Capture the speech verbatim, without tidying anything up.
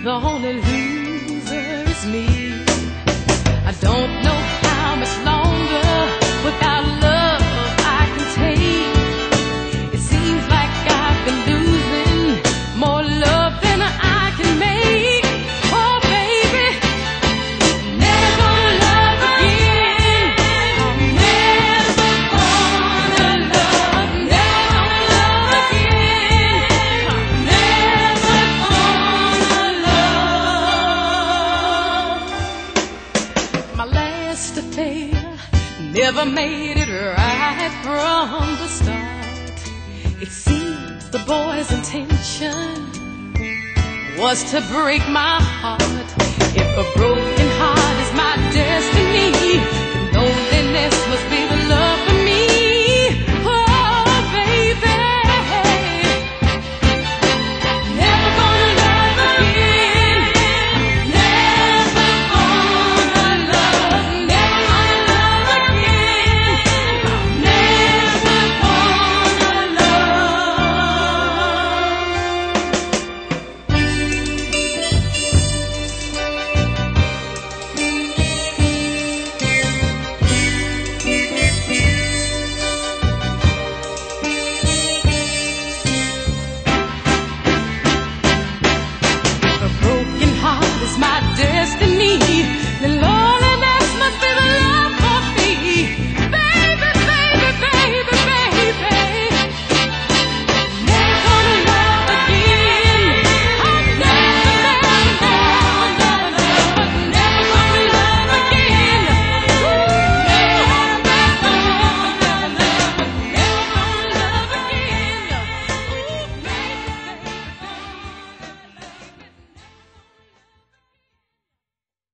the only loser is me. I don't know how much longer without love I can take. It seems like I've been losing more love than I can make. Oh baby, never gonna love again. I'm never gonna love, never gonna love again. I'm never gonna love. My last affair never made it right from the start. It seems the boy's intention was to break my heart. If a broken